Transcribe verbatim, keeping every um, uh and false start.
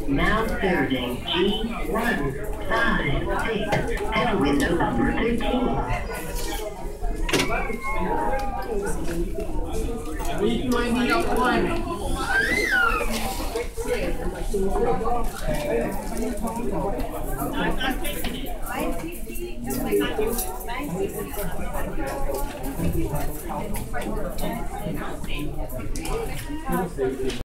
Now serving G one five six and window number thirteen. We doing the appointment.